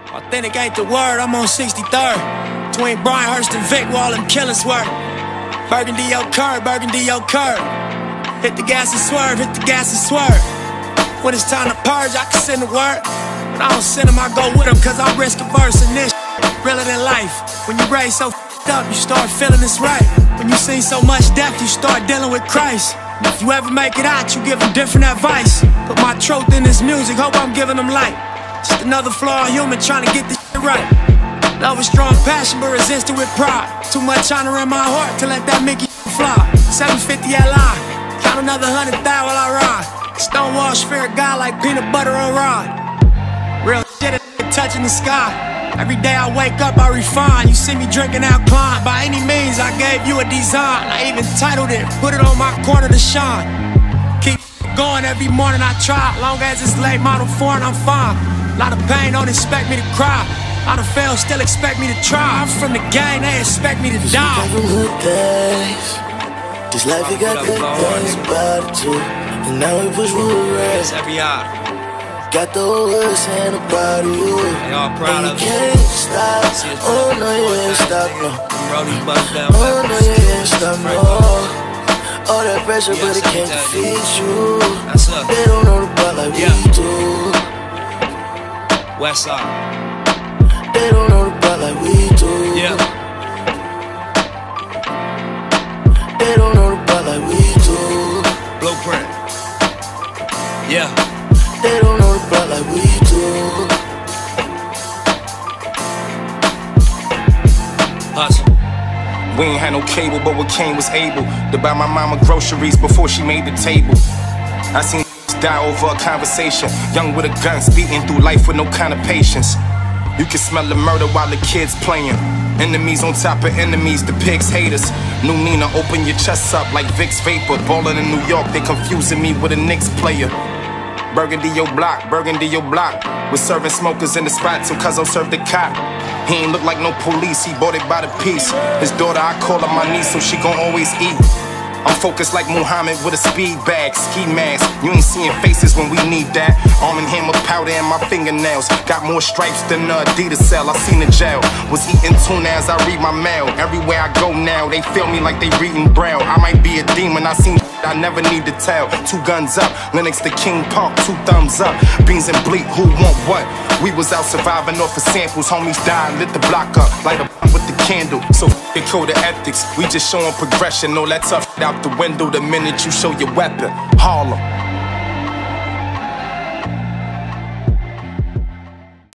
Authentic ain't the word, I'm on 63rd. Between Bryanhurst and Vic, where all them killers were. Burgundy, your curb, Burgundy, your curb. Hit the gas and swerve, hit the gas and swerve. When it's time to purge, I can send the word. But I don't send them, I go with them, cause I'm risk averse in this realer than life. When you raise so up, you start feeling this right. When you see so much death, you start dealing with Christ. If you ever make it out, you give them different advice. Put my truth in this music, hope I'm giving them light. Just another flawed human trying to get this shit right. Love with strong passion, but resisted with pride. Too much honor in my heart to let that Mickey fly. 750 LI, count another 100,000 while I ride. Stonewall spirit God like peanut butter on rod. Real shit touching the sky. Every day I wake up, I refine. You see me drinking Alpine. By any means, I gave you a design. I even titled it, put it on my corner to shine. Keep going every morning I try. Long as it's late model foreign, I'm fine. Lot of pain, don't expect me to cry. I done failed, still expect me to try. I'm from the gang, they expect me to die. This life, we got good things about it too. And now we push wood rest. Got the whole world saying about you. They all proud of you. Can't stop. Oh no, you ain't stop, no. Oh no, you ain't stop, no. All that pressure, but it can't defeat you. They don't know the part like we do. Westside. They don't know the part like we do. They don't know the part like we do. Blueprint. They don't know the part like we do. Hustle. We ain't had no cable, but what came was able to buy my mama groceries before she made the table. I seen die over a conversation. Young with a gun, speeding through life with no kind of patience. You can smell the murder while the kids playing. Enemies on top of enemies, the pigs hate us. New Nina, open your chest up like Vicks Vapor. Ballin' in New York, they confusing me with a Knicks player. Burgundy your block, Burgundy your block. We're serving smokers in the spot till Cuzzo served the cop. He ain't look like no police, he bought it by the piece. His daughter, I call her my niece, so she gon' always eat. I'm focused like Muhammad with a speed bag, ski mask. You ain't seeing faces when we need that. Arm and Hammer powder in my fingernails. Got more stripes than the Adidas cell. I seen the jail. Was eating tuna as I read my mail. Everywhere I go now, they feel me like they reading Braille. I might be a demon, I seen I never need to tell. 2 guns up, Lennox to King Park, 2 thumbs up. Beans and bleak, who want what? We was out surviving off of samples. Homies died, lit the block up. Light up with the candle. So it code of ethics. We just showing progression. No, let's up out the window the minute you show your weapon. Harlem.